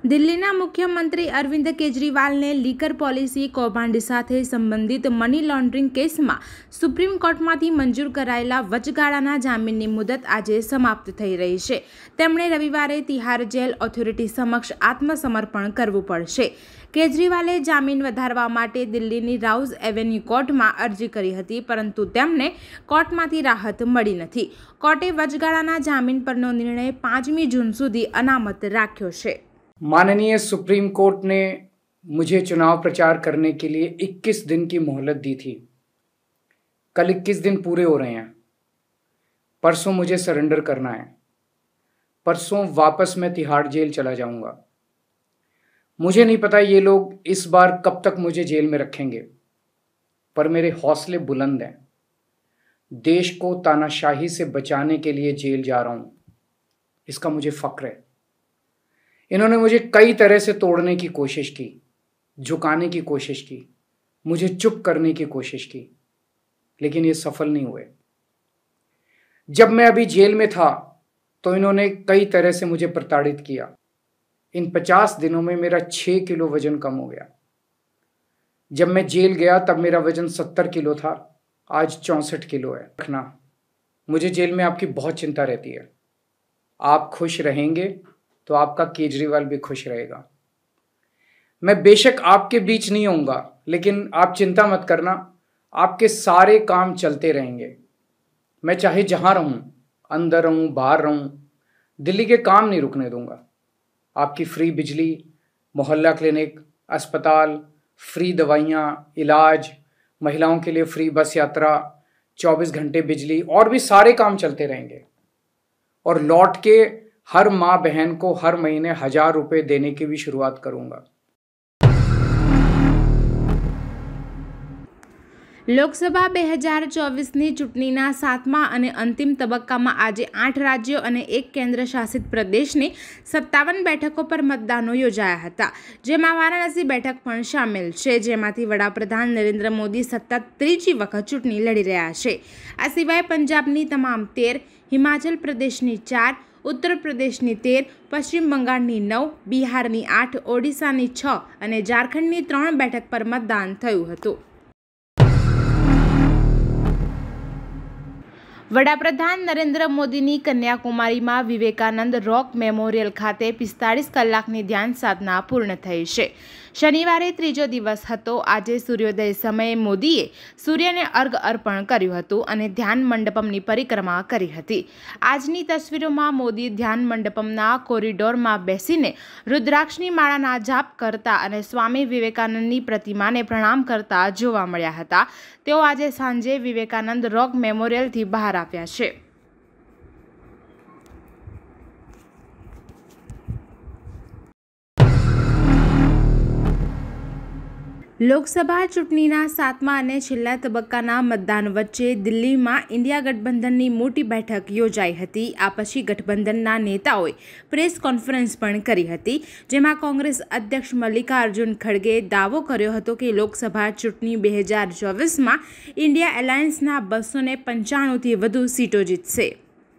દિલ્હીના મુખ્યમંત્રી Arvind કેજરીવાલને liquor policy કૌભાંડ સાથે સંબંધિત મની લોન્ડરિંગ કેસમાં સુપ્રીમ કોર્ટમાંથી મંજૂર કરાયેલા વચગાળાના જામીનની મુદત આજે સમાપ્ત થઈ રહી છે। તેમણે રવિવારે તિહાર જેલ ઓથોરિટી સમક્ષ આત્મસમર્પણ કરવું પડશે। કેજરીવાલે જામીન વધારવા માટે દિલ્હીની રાઉઝ એવેન્યુ કોર્ટમાં અરજી કરી હતી, પરંતુ તેમને કોર્ટમાંથી રાહત મળી નથી। કોર્ટે વચગાળાના જામીન પરનો નિર્ણય 5મી જૂન સુધી અનામત રાખ્યો છે। माननीय सुप्रीम कोर्ट ने मुझे चुनाव प्रचार करने के लिए 21 दिन की मोहलत दी थी। कल 21 दिन पूरे हो रहे हैं। परसों मुझे सरेंडर करना है। परसों वापस मैं तिहाड़ जेल चला जाऊंगा। मुझे नहीं पता ये लोग इस बार कब तक मुझे जेल में रखेंगे, पर मेरे हौसले बुलंद हैं। देश को तानाशाही से बचाने के लिए जेल जा रहा हूं, इसका मुझे फक्र है। इन्होंने मुझे कई तरह से तोड़ने की कोशिश की, झुकाने की कोशिश की, मुझे चुप करने की कोशिश की, लेकिन ये सफल नहीं हुए। जब मैं अभी जेल में था तो इन्होंने कई तरह से मुझे प्रताड़ित किया। इन 50 दिनों में मेरा 6 किलो वजन कम हो गया। जब मैं जेल गया तब मेरा वजन 70 किलो था, आज 64 किलो है। रखना, मुझे जेल में आपकी बहुत चिंता रहती है। आप खुश रहेंगे तो आपका केजरीवाल भी खुश रहेगा। मैं बेशक आपके बीच नहीं होऊंगा, लेकिन आप चिंता मत करना, आपके सारे काम चलते रहेंगे। मैं चाहे जहां रहूं, अंदर रहूं, बाहर रहूं, दिल्ली के काम नहीं रुकने दूंगा। आपकी फ्री बिजली, मोहल्ला क्लिनिक, अस्पताल, फ्री दवाइयाँ, इलाज, महिलाओं के लिए फ्री बस यात्रा, 24 घंटे बिजली और भी सारे काम चलते रहेंगे। और लौट के हर माँ बहन को हर महीने 1000 रुपये देने की भी शुरुआत करूंगा। લોકસભા 2024ની ચૂંટણીના 7મા અને અંતિમ તબક્કામાં આજે 8 રાજ્યો અને 1 કેન્દ્રશાસિત પ્રદેશની 57 બેઠકો પર મતદાનો યોજાયા હતા, જેમાં વારાણસી બેઠક પણ સામેલ છે, જેમાંથી વડાપ્રધાન નરેન્દ્ર મોદી સતત ત્રીજી વખત ચૂંટણી લડી રહ્યા છે। આ સિવાય પંજાબની તમામ 13, હિમાચલ પ્રદેશની 4, ઉત્તર પ્રદેશની 13, પશ્ચિમ બંગાળની 9, બિહારની 8, ઓડિશાની 6 અને ઝારખંડની 3 બેઠક પર મતદાન થયું હતું। વડાપ્રધાન નરેન્દ્ર મોદીની કન્યાકુમારીમાં વિવેકાનંદ રોક મેમોરિયલ ખાતે 45 કલાકની ધ્યાન સાધના પૂર્ણ થઈ છે। શનિવારે ત્રીજો દિવસ હતો। આજે સૂર્યોદય સમયે મોદીએ સૂર્યને અર્ઘ અર્પણ કર્યું હતું અને ધ્યાન મંડપમની પરિક્રમા કરી હતી। આજની તસવીરોમાં મોદી ધ્યાન મંડપમના કોરિડોરમાં બેસીને રુદ્રાક્ષની માળાના જાપ કરતા અને સ્વામી વિવેકાનંદની પ્રતિમાને પ્રણામ કરતા જોવા મળ્યા હતા। તેઓ આજે સાંજે વિવેકાનંદ રોક મેમોરિયલથી બહાર આવ્યા છે। લોકસભા ચૂંટણીના 7મા અને છેલ્લા તબક્કાના મતદાન વચ્ચે દિલ્હીમાં ઇન્ડિયા ગઠબંધનની મોટી બેઠક યોજાઈ હતી। આ પછી ગઠબંધનના નેતાઓએ પ્રેસ કોન્ફરન્સ પણ કરી હતી, જેમાં કોંગ્રેસ અધ્યક્ષ મલ્લિકાર્જુન ખડગેએ દાવો કર્યો હતો કે લોકસભા ચૂંટણી 2024માં ઇન્ડિયા એલાયન્સના 295થી વધુ સીટો જીતશે।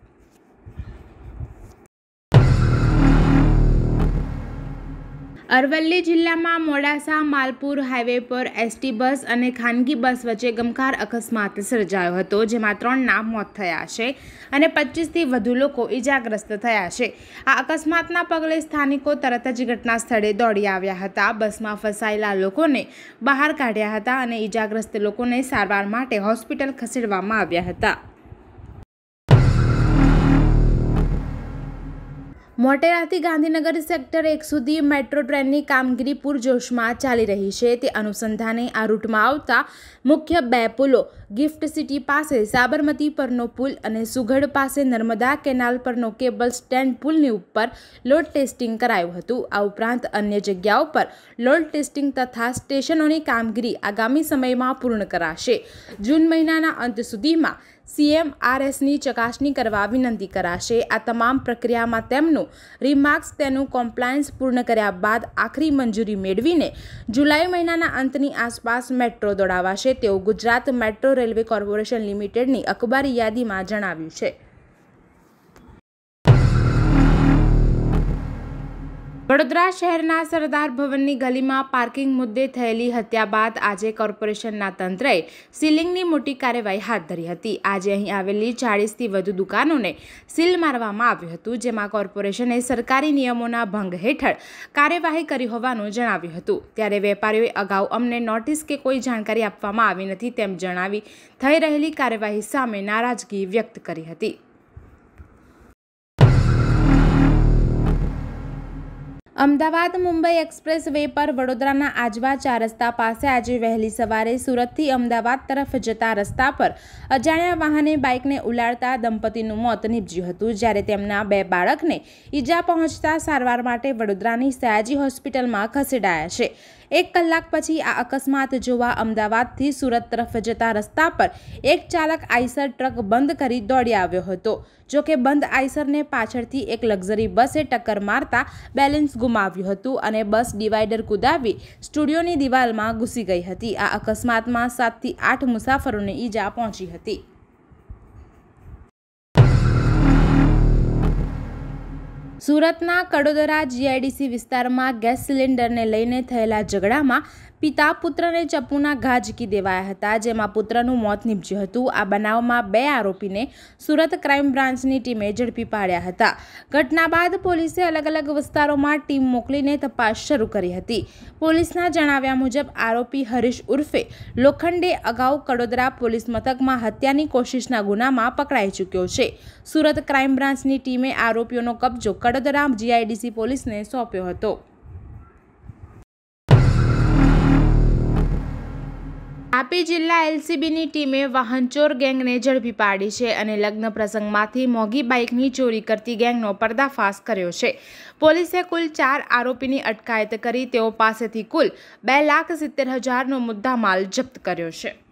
અરવલ્લી જિલ્લામાં મોડાસા માલપુર હાઈવે પર એસટી બસ અને ખાનગી બસ વચ્ચે ગમખ્વાર અકસ્માત સર્જાયો હતો, જેમાં 3ના મોત થયા છે અને 25થી વધુ લોકો ઇજાગ્રસ્ત થયા છે। આ અકસ્માતના પગલે સ્થાનિકો તરત જ ઘટના સ્થળે દોડી આવ્યા હતા। બસમાં ફસાયેલા લોકોને બહાર કાઢ્યા હતા અને ઇજાગ્રસ્ત લોકોને સારવાર માટે હોસ્પિટલ ખસેડવામાં આવ્યા હતા। મોટેરાથી ગાંધીનગર સેક્ટર 1 સુધી મેટ્રો ટ્રેનની કામગીરી પૂરજોશમાં ચાલી રહી છે। તે અનુસંધાને આ રૂટમાં આવતા મુખ્ય 2 પુલો ગિફ્ટ સિટી પાસે સાબરમતી પરનો પુલ અને સુગઢ પાસે નર્મદા કેનાલ પરનો કેબલ સ્ટેન્ડ પુલની ઉપર લોડ ટેસ્ટિંગ કરાયું હતું। આ ઉપરાંત અન્ય જગ્યાઓ પર લોડ ટેસ્ટિંગ તથા સ્ટેશનોની કામગીરી આગામી સમયમાં પૂર્ણ કરાશે। જૂન મહિનાના અંત સુધીમાં CMRSની ચકાસણી કરવા વિનંતી કરાશે। આ તમામ પ્રક્રિયામાં તેમનું રિમાર્ક્સ તેનું કોમ્પ્લાયન્સ પૂર્ણ કર્યા બાદ આખરી મંજૂરી મેળવીને જુલાઈ મહિનાના અંતની આસપાસ મેટ્રો દોડાવાશે, તેવું ગુજરાત મેટ્રો રેલવે કોર્પોરેશન લિમિટેડની અખબારી યાદીમાં જણાવ્યું છે। વડોદરા શહેરના સરદાર ભવનની ગલીમાં પાર્કિંગ મુદ્દે થયેલી હત્યા બાદ આજે કોર્પોરેશનના તંત્રએ સીલિંગની મોટી કાર્યવાહી હાથ ધરી હતી। આજે અહીં આવેલી 40થી વધુ દુકાનોને સીલ મારવામાં આવ્યું હતું, જેમાં કોર્પોરેશને સરકારી નિયમોના ભંગ હેઠળ કાર્યવાહી કરી હોવાનું જણાવ્યું હતું। ત્યારે વેપારીઓએ અગાઉ અમને નોટિસ કે કોઈ જાણકારી આપવામાં આવી નથી તેમ જણાવી થઈ રહેલી કાર્યવાહી સામે નારાજગી વ્યક્ત કરી હતી। અમદાવાદ મુંબઈ એક્સપ્રેસ વે પર વડોદરાના આજવા 4 રસ્તા પાસે આજે વહેલી સવારે સુરતથી અમદાવાદ તરફ જતા રસ્તા પર અજાણ્યા વાહને બાઇકને ઉલાળતા દંપતીનું મોત નીપજ્યું હતું, જ્યારે તેમના 2 બાળકને ઈજા પહોંચતા સારવાર માટે વડોદરાની સયાજી હોસ્પિટલમાં ખસેડાયા છે। 1 કલાક પછી આ અકસ્માત જોવા અમદાવાદથી સુરત તરફ જતા રસ્તા પર એક ચાલક આઈસર ટ્રક બંધ કરી દોડી આવ્યો હતો। જોકે બંધ આઈસરને પાછળથી એક લક્ઝરી બસે ટક્કર મારતા બેલેન્સ ગુમાવ્યું હતું અને બસ ડિવાઈડર કુદાવી સ્ટુડિયોની દિવાલમાં ઘૂસી ગઈ હતી। આ અકસ્માતમાં 7 થી 8 મુસાફરોને ઈજા પહોંચી હતી। સુરતના કડોદરા જીઆઈડીસી વિસ્તારમાં ગેસ સિલિન્ડરને લઈને થયેલા ઝઘડામાં પિતા પુત્રને ચપ્પુના ઘા ઝીકી દેવાયા હતા, જેમાં પુત્રનું મોત નીપજ્યું હતું। આ બનાવમાં 2 આરોપીને સુરત ક્રાઇમ બ્રાન્ચની ટીમે ઝડપી પાડ્યા હતા। ઘટના બાદ પોલીસે અલગ અલગ વિસ્તારોમાં ટીમ મોકલીને તપાસ શરૂ કરી હતી। પોલીસના જણાવ્યા મુજબ આરોપી હરીશ ઉર્ફે લોખંડે અગાઉ કડોદરા પોલીસ મથકમાં હત્યાની કોશિશના ગુનામાં પકડાઈ ચૂક્યો છે। સુરત ક્રાઇમ બ્રાન્ચની ટીમે આરોપીઓનો કબજો કડોદરા જીઆઈડીસી પોલીસને સોંપ્યો હતો। તાપી જિલ્લા એલસીબીની ટીમે વાહનચોર ગેંગને ઝડપી પાડી છે અને લગ્ન પ્રસંગમાંથી મોંઘી બાઇકની ચોરી કરતી ગેંગનો પર્દાફાશ કર્યો છે। પોલીસે કુલ 4 આરોપીની અટકાયત કરી તેઓ પાસેથી કુલ 2,70,000નો મુદ્દામાલ જપ્ત કર્યો છે।